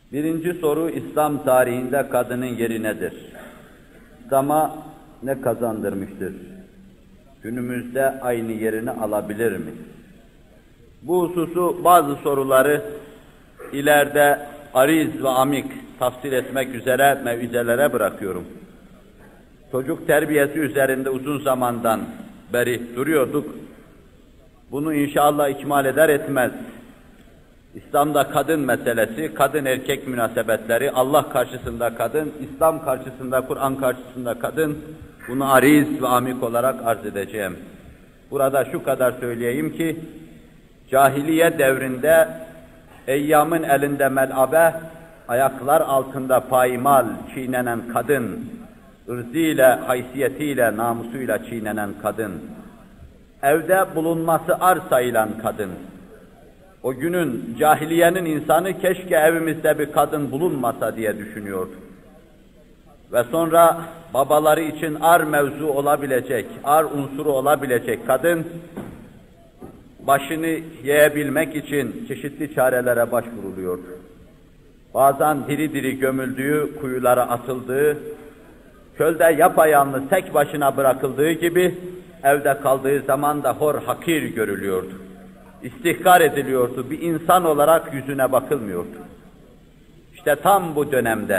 Birinci soru, İslam tarihinde kadının yeri nedir? İslam'a ne kazandırmıştır? Günümüzde aynı yerini alabilir mi? Bu hususu bazı soruları ileride ariz ve amik tafsil etmek üzere mevizelere bırakıyorum. Çocuk terbiyesi üzerinde uzun zamandan beri duruyorduk. Bunu inşallah ikmal eder etmez, İslam'da kadın meselesi, kadın erkek münasebetleri, Allah karşısında kadın, İslam karşısında, Kur'an karşısında kadın, bunu ariz ve amik olarak arz edeceğim. Burada şu kadar söyleyeyim ki, cahiliye devrinde eyyamın elinde mel'abe, ayaklar altında paymal çiğnenen kadın, ırzıyla, haysiyetiyle, namusuyla çiğnenen kadın, evde bulunması ar sayılan kadın, o günün cahiliyenin insanı keşke evimizde bir kadın bulunmasa diye düşünüyordu. Ve sonra babaları için ar mevzu olabilecek, ar unsuru olabilecek kadın, başını yiyebilmek için çeşitli çarelere başvuruluyordu. Bazen diri diri gömüldüğü, kuyulara atıldığı, çölde yapayalnız tek başına bırakıldığı gibi, evde kaldığı zaman da hor hakir görülüyordu. İstihkar ediliyordu, bir insan olarak yüzüne bakılmıyordu. İşte tam bu dönemde,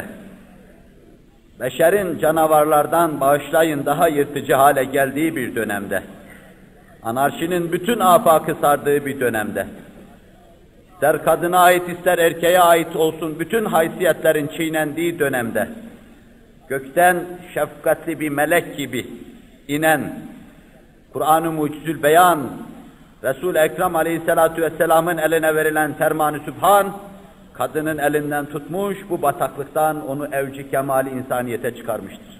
beşerin canavarlardan bağışlayın daha yırtıcı hale geldiği bir dönemde, anarşinin bütün afakı sardığı bir dönemde, ister kadına ait ister erkeğe ait olsun bütün haysiyetlerin çiğnendiği dönemde, gökten şefkatli bir melek gibi inen, Kur'an-ı Mucizül Beyan, Resul-i Ekrem Aleyhisselatü Vesselam'ın eline verilen ferman-ı Sübhan, kadının elinden tutmuş, bu bataklıktan onu evci kemali insaniyete çıkarmıştır.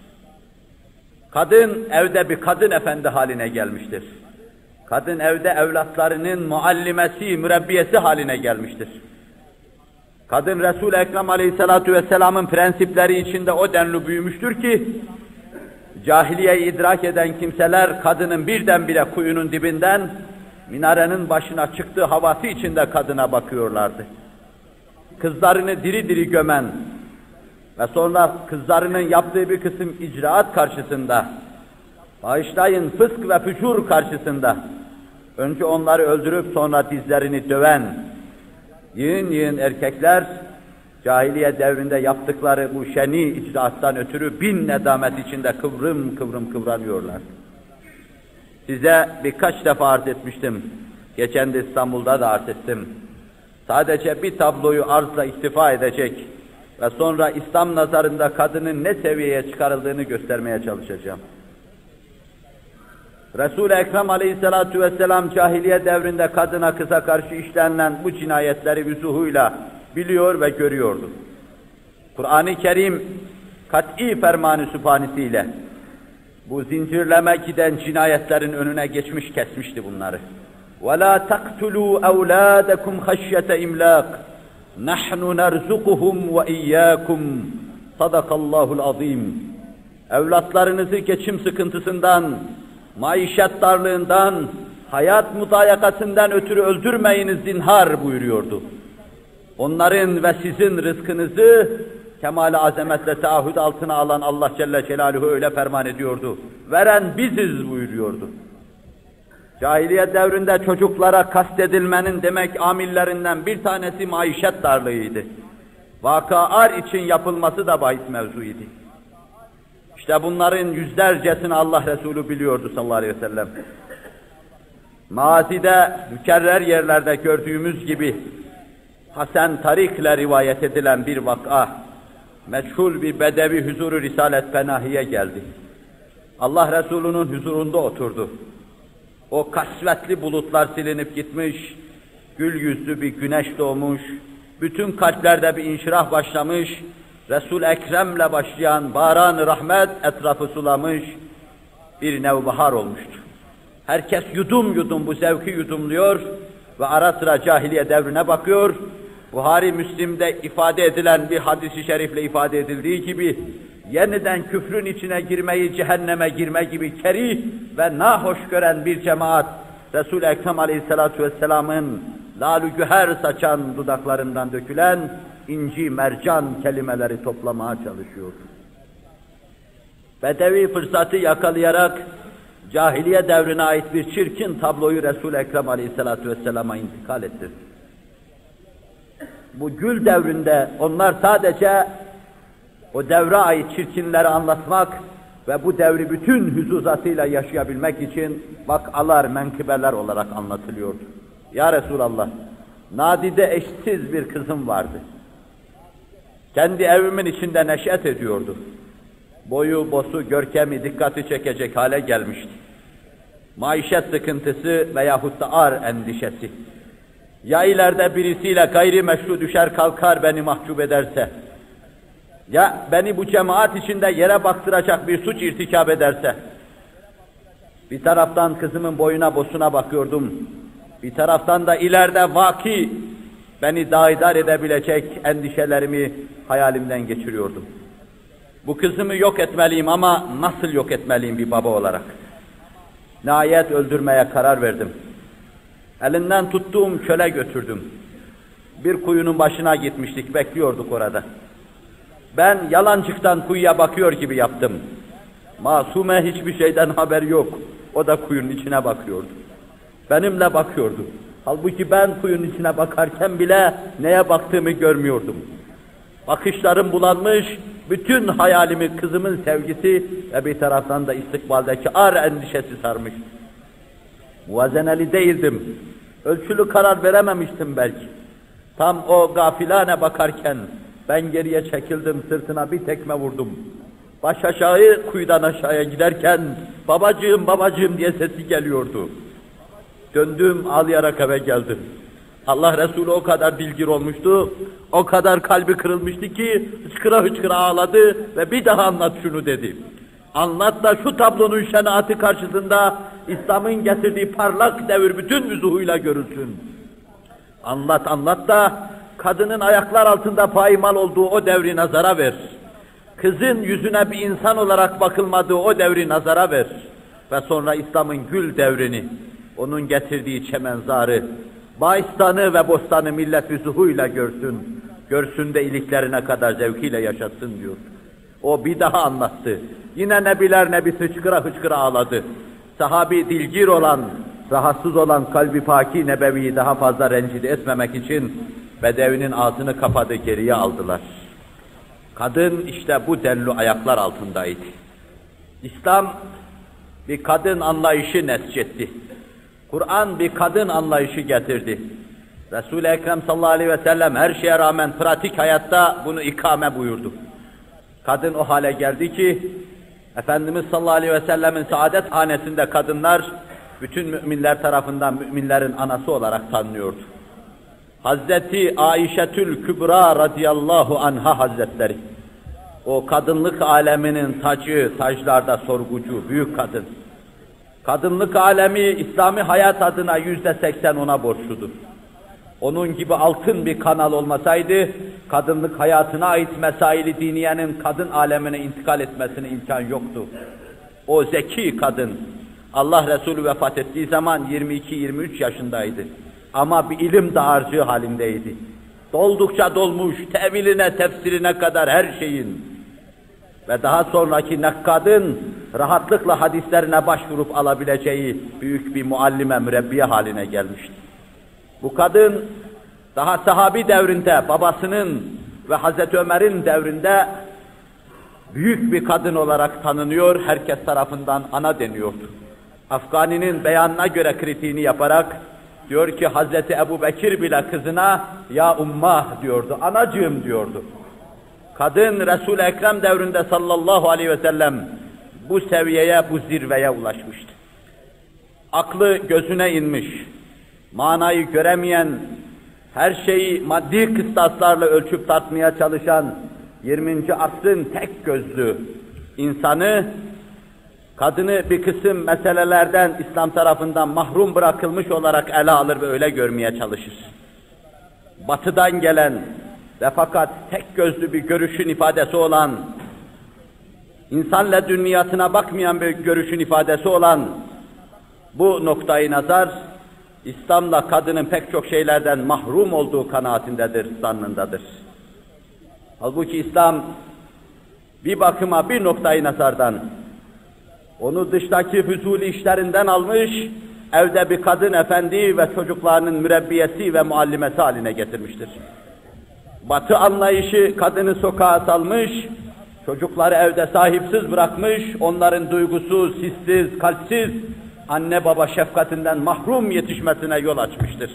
Kadın evde bir kadın efendi haline gelmiştir. Kadın evde evlatlarının muallimesi, mürebbiyesi haline gelmiştir. Kadın Resul-i Ekrem Aleyhisselatü Vesselam'ın prensipleri içinde o denli büyümüştür ki, cahiliyeyi idrak eden kimseler kadının birdenbire kuyunun dibinden, minarenin başına çıktığı havası içinde kadına bakıyorlardı. Kızlarını diri diri gömen ve sonra kızlarının yaptığı bir kısım icraat karşısında, bağışlayın fısk ve fücur karşısında, önce onları öldürüp sonra dizlerini döven, yığın yığın erkekler, cahiliye devrinde yaptıkları bu şeni icraattan ötürü bin nedamet içinde kıvrım kıvrım kıvranıyorlar. Size birkaç defa arz etmiştim. Geçen de İstanbul'da da arz ettim. Sadece bir tabloyu arzla iktifa edecek ve sonra İslam nazarında kadının ne seviyeye çıkarıldığını göstermeye çalışacağım. Resul-i Ekrem Aleyhisselatü Vesselam cahiliye devrinde kadına kıza karşı işlenilen bu cinayetleri vüzuhuyla biliyor ve görüyordu. Kur'an-ı Kerim kat'i ferman-ı sübhanesiyle bu zincirleme giden cinayetlerin önüne geçmiş, kesmişti bunları. وَلَا تَقْتُلُوا أَوْلَادَكُمْ خَشْيَةَ اِمْلَاقٍ نَحْنُ نَرْزُقُهُمْ وَاِيَّاكُمْ صَدَقَ اللّٰهُ الْعَظِيمُ. Evlatlarınızı geçim sıkıntısından, maişet darlığından, hayat mudayakasından ötürü öldürmeyiniz zinhar buyuruyordu. Onların ve sizin rızkınızı kemal-i azametle taahhüt altına alan Allah Celle Celaluhu öyle ferman ediyordu. Veren biziz buyuruyordu. Cahiliye devrinde çocuklara kastedilmenin demek amillerinden bir tanesi maişet darlığıydı. Vaka-ar için yapılması da bahis mevzuydu. İşte bunların yüzlercesini Allah Resulü biliyordu sallallahu aleyhi ve sellem. Mazide mükerrer yerlerde gördüğümüz gibi Hasan Tarik'le rivayet edilen bir vaka, meçhul bir bedevi huzuru Risalet Penahi'ye geldi. Allah Resulü'nün huzurunda oturdu. O kasvetli bulutlar silinip gitmiş, gül yüzlü bir güneş doğmuş, bütün kalplerde bir inşirah başlamış, Resul-i Ekrem'le başlayan baran-ı rahmet etrafı sulamış, bir nevbahar olmuştu. Herkes yudum yudum bu zevki yudumluyor ve ara sıra cahiliye devrine bakıyor. Buhari Müslim'de ifade edilen bir hadis-i şerifle ifade edildiği gibi, yeniden küfrün içine girmeyi, cehenneme girme gibi kerih ve nahoş gören bir cemaat, Resul-i Ekrem Aleyhisselatü Vesselam'ın lal-ü güher saçan dudaklarından dökülen inci mercan kelimeleri toplamaya çalışıyor. Bedevi fırsatı yakalayarak cahiliye devrine ait bir çirkin tabloyu Resul-i Ekrem Aleyhisselatü Vesselam'a intikal etti. Bu gül devrinde onlar sadece o devre ait çirkinleri anlatmak ve bu devri bütün hüzuzatıyla yaşayabilmek için vakalar, menkıbeler olarak anlatılıyordu. Ya Resulallah, nadide eşsiz bir kızım vardı. Kendi evimin içinde neşet ediyordu. Boyu, bosu, görkemi dikkati çekecek hale gelmişti. Maişet sıkıntısı veyahut da ar endişesi. Ya ileride birisiyle gayrimeşru düşer kalkar beni mahcup ederse, ya beni bu cemaat içinde yere baktıracak bir suç irtikab ederse, bir taraftan kızımın boyuna bosuna bakıyordum, bir taraftan da ileride vaki beni daidar edebilecek endişelerimi hayalimden geçiriyordum. Bu kızımı yok etmeliyim ama nasıl yok etmeliyim bir baba olarak? Nihayet öldürmeye karar verdim. Elinden tuttuğum çöle götürdüm. Bir kuyunun başına gitmiştik, bekliyorduk orada. Ben yalancıktan kuyuya bakıyor gibi yaptım. Masume hiçbir şeyden haber yok. O da kuyunun içine bakıyordu. Benimle bakıyordu. Halbuki ben kuyunun içine bakarken bile neye baktığımı görmüyordum. Bakışlarım bulanmış, bütün hayalimi kızımın sevgisi ve bir taraftan da istikbaldeki ar endişesi sarmış. Muvazeneli değildim. Ölçülü karar verememiştim belki. Tam o gafilane bakarken ben geriye çekildim, sırtına bir tekme vurdum. Baş aşağı kuyudan aşağıya giderken babacığım babacığım diye sesi geliyordu. Döndüm, ağlayarak eve geldim. Allah Resulü o kadar dilgir olmuştu, o kadar kalbi kırılmıştı ki hıçkıra hıçkıra ağladı ve bir daha anlat şunu dedi. Anlat da şu tablonun şenaati karşısında İslam'ın getirdiği parlak devir bütün vüzuhuyla görülsün. Anlat anlat da kadının ayaklar altında paymal olduğu o devri nazara ver. Kızın yüzüne bir insan olarak bakılmadığı o devri nazara ver. Ve sonra İslam'ın gül devrini, onun getirdiği çemenzarı, bağistanı ve bostanı millet vüzuhuyla görsün. Görsün de iliklerine kadar zevkiyle yaşatsın diyor. O bir daha anlattı. Yine nebiler nebisi hıçkıra hıçkıra ağladı. Sahabi dilgir olan, rahatsız olan kalbi paki nebeviyi daha fazla rencide etmemek için Bedevi'nin ağzını kapadı, geriye aldılar. Kadın işte bu denli ayaklar altındaydı. İslam bir kadın anlayışı nesçetti. Kur'an bir kadın anlayışı getirdi. Resul-i Ekrem sallallahu aleyhi ve sellem her şeye rağmen pratik hayatta bunu ikame buyurdu. Kadın o hale geldi ki Efendimiz sallallahu aleyhi ve sellemin saadet hanesinde kadınlar bütün müminler tarafından müminlerin anası olarak tanınıyordu. Hazreti Aişetül Kübra radıyallahu anha hazretleri, o kadınlık aleminin tacı, taclarda sorgucu, büyük kadın. Kadınlık alemi İslami hayat adına %80 ona borçludur. Onun gibi altın bir kanal olmasaydı, kadınlık hayatına ait mesaili diniyenin kadın alemine intikal etmesine imkan yoktu. O zeki kadın, Allah Resulü vefat ettiği zaman 22-23 yaşındaydı. Ama bir ilim dağarcığı halindeydi. Doldukça dolmuş, teviline, tefsirine kadar her şeyin. Ve daha sonraki nakkadın rahatlıkla hadislerine başvurup alabileceği büyük bir muallime, mürebbiye haline gelmişti. Bu kadın daha sahabi devrinde, babasının ve Hazreti Ömer'in devrinde büyük bir kadın olarak tanınıyor, herkes tarafından ana deniyordu. Afgani'nin beyanına göre kritiğini yaparak diyor ki Hazreti Ebu Bekir bile kızına ya ummah diyordu, anacığım diyordu. Kadın Resul-i Ekrem devrinde sallallahu aleyhi ve sellem bu seviyeye, bu zirveye ulaşmıştı. Aklı gözüne inmiş, manayı göremeyen, her şeyi maddi kıstaslarla ölçüp tartmaya çalışan 20. asrın tek gözlü insanı, kadını bir kısım meselelerden İslam tarafından mahrum bırakılmış olarak ele alır ve öyle görmeye çalışır. Batıdan gelen ve fakat tek gözlü bir görüşün ifadesi olan, insanla dünyasına bakmayan bir görüşün ifadesi olan bu noktayı nazar, İslam'la kadının pek çok şeylerden mahrum olduğu kanaatindedir, zannındadır. Halbuki İslam bir bakıma bir noktayı nazardan onu dıştaki füzuli işlerinden almış, evde bir kadın efendi ve çocuklarının mürebbiyesi ve muallimesi haline getirmiştir. Batı anlayışı kadını sokağa salmış, çocukları evde sahipsiz bırakmış, onların duygusuz, hissiz, kalpsiz, anne baba şefkatinden mahrum yetişmesine yol açmıştır.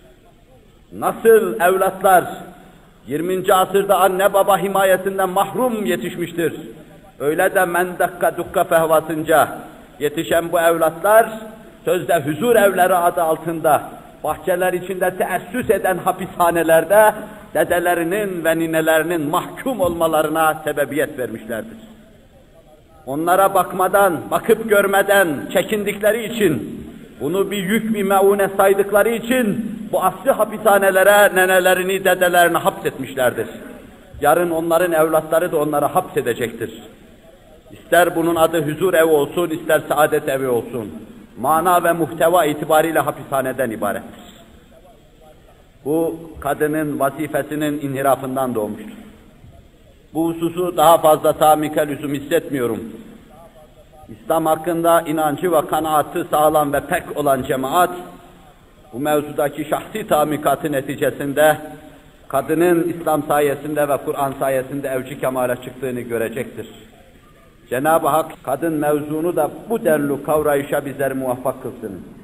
Nasıl evlatlar 20. asırda anne baba himayetinden mahrum yetişmiştir, öyle de men dakka dukka fehvasınca yetişen bu evlatlar, sözde huzur evleri adı altında, bahçeler içinde teessüs eden hapishanelerde, dedelerinin ve ninelerinin mahkum olmalarına sebebiyet vermişlerdir. Onlara bakmadan, bakıp görmeden çekindikleri için, bunu bir yük, bir meune saydıkları için, bu asli hapishanelere nenelerini, dedelerini hapsetmişlerdir. Yarın onların evlatları da onları hapsedecektir. İster bunun adı huzur evi olsun, ister saadet evi olsun. Mana ve muhteva itibariyle hapishaneden ibarettir. Bu kadının vazifesinin inhirafından doğmuştur. Bu hususu daha fazla tamike lüzum hissetmiyorum. İslam hakkında inancı ve kanaatı sağlam ve pek olan cemaat, bu mevzudaki şahsi tamikatı neticesinde kadının İslam sayesinde ve Kur'an sayesinde evci kemale çıktığını görecektir. Cenab-ı Hak kadın mevzunu da bu denli kavrayışa bizleri muvaffak kılsın.